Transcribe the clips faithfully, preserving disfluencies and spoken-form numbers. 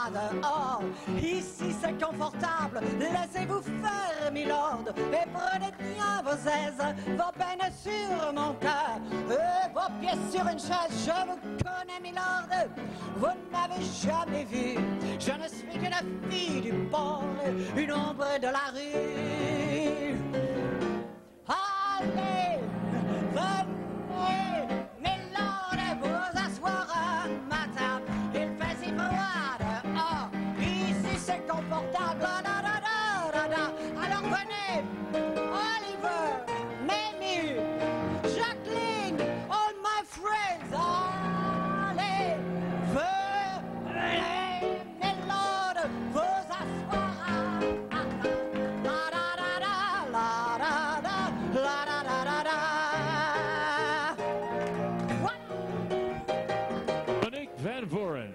dehors. Ici c'est confortable, laissez-vous faire, milord, et prenez bien vos aises, vos peines sur mon cœur, et vos pieds sur une chaise. Je vous connais, milord, vous ne m'avez jamais vu. Je ne suis qu'une fille du port, une ombre de la rue. Allez, venez, milord, vous asseoir à ma table. Il fait si froid dehors, ici c'est confortable. Da, da, da, da, da. Alors venez, Oliver, Mamie, Jacqueline, all my friends. Allez, venez, milord, vous asseoir à ma table. La, da, da, da, la, da, da, la, da, da, da, da. What? Monique Van Voren.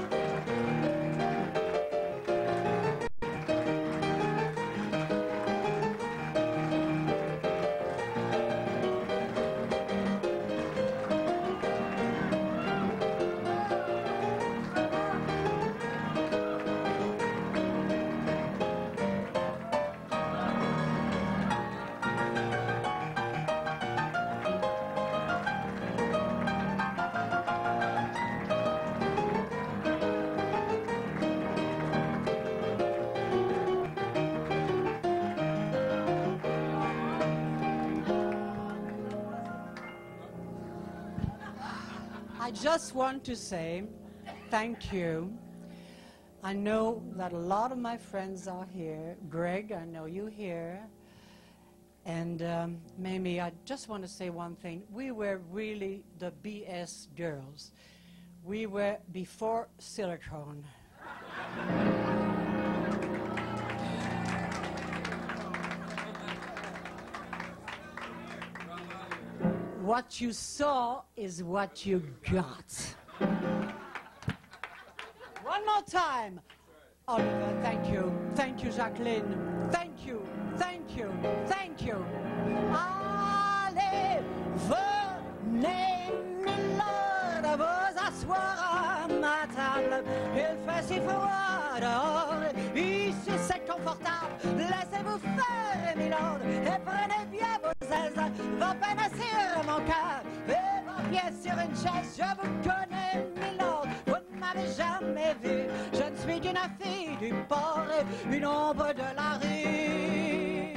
I just want to say thank you. I know that a lot of my friends are here. Greg, I know you here. And um, Mamie, I just want to say one thing. We were really the B S girls. We were before silicone. What you saw is what you got. One more time. Oliver, thank you. Thank you, Jacqueline. Thank you. Thank you. Thank you. Allez, venez, milord, vous asseoir à ma table. Il fait si froid dehors. Ici c'est confortable. Laissez-vous faire, milord, et prenez bien vos aises, vos peines sur mon cœur, et vos pieds sur une chaise. Je vous connais, milord, vous ne m'avez jamais vu. Je ne suis qu'une fille du port, une ombre de la rue.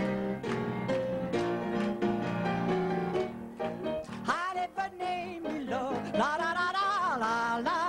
Allez, venez, milord, la la la la la la.